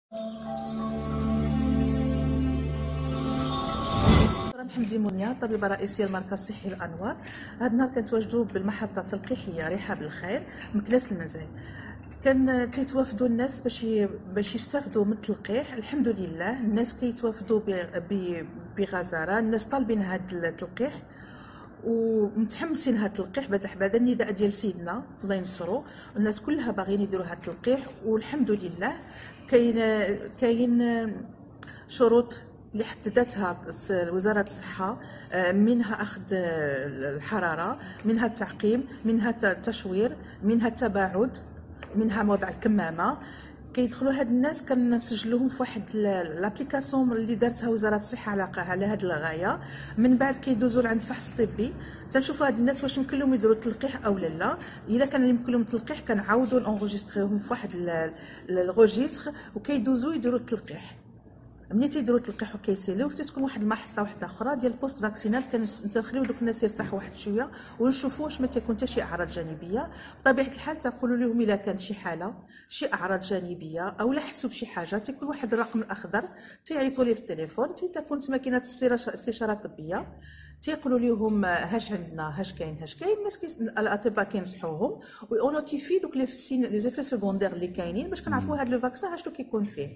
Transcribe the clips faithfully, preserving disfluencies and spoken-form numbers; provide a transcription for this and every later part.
محمدي منيا، طبيبه رئيسيه المركز الصحي الانوار. هذا النهار كنتواجدوا بالمحطه التلقيحيه رحاب الخير مكناس المنزل. كان تيتوافدوا الناس باش باش يستافدوا من التلقيح. الحمد لله الناس كيتوافدوا بغزاره، الناس طالبين هذا التلقيح ومتحمسين هذا التلقيح. بعد بعد النداء ديال سيدنا الله ينصرو، الناس كلها باغيين يديروا هذا التلقيح. والحمد لله كاين كاين شروط اللي حددتها وزارة الصحة، منها أخذ الحرارة، منها التعقيم، منها التشوير، منها التباعد، منها وضع الكمامة. كيدخلوا هاد الناس كنسجلوهم في واحد لابليكاسيون اللي دارتها وزاره الصحه على على هاد الغايه. من بعد كيدوزوا لعند الفحص الطبي تنشوفوا هاد الناس واش يمكن لهم يديروا التلقيح او لا. الا كان يمكن لهم التلقيح كنعاودوا نونجستريوهم في واحد الروجيستر وكيدوزوا يديروا التلقيح. ملي تيديروا التلقيح وكيسيليو تتكون واحد المحطه واحده اخرى ديال البوست فاكسينال، كنخليو دوك الناس يرتاحوا واحد شويه ونشوفوا واش ما تيكون حتى شي اعراض جانبيه. بطبيعه الحال تنقولوا لهم الا كانت شي حاله شي اعراض جانبيه او لا حسوا بشي حاجه تيكون واحد الرقم الاخضر تيعيطوا ليه في التليفون، تيكون ماكينه الاستشاره الطبيه تيقولوا لهم هاش عندنا هاش كاين هاش كاين. الناس الاطباء كينصحوهم ونوتيفي دوك لي سين لي زيفي سيكوندير اللي كاينين باش كنعرفوا هذا لو فاكسان هاش كيكون فيه.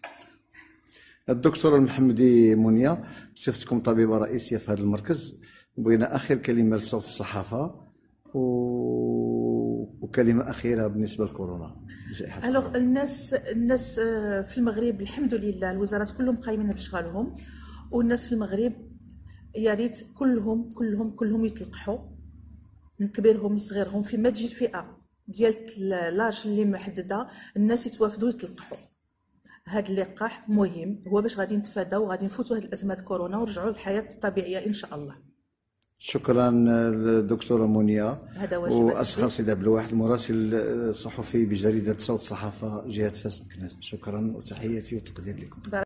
الدكتورة محمدي منيا، بصفتكم طبيبة رئيسية في هذا المركز، بغينا آخر كلمة لصوت الصحافة و... وكلمة أخيرة بالنسبة لكورونا. الوغ الناس الناس في المغرب الحمد لله الوزارات كلهم قايمين بشغلهم، والناس في المغرب يا ريت كلهم كلهم كلهم يتلقحوا، من كبيرهم لصغيرهم فيما تجي الفئة ديال لاج اللي محددة الناس يتوافدوا يتلقحوا. هذا اللقاح مهم، هو باش غادي نتفاداو وغادي نفوتوا هاد الازمات كورونا ونرجعوا للحياه الطبيعيه ان شاء الله. شكرا دكتورة منيا. هذا واجب واسخر سيدي عبد الواحد المراسل الصحفي بجريده صوت الصحافه جهه فاس مكناس. شكرا وتحياتي وتقدير لكم.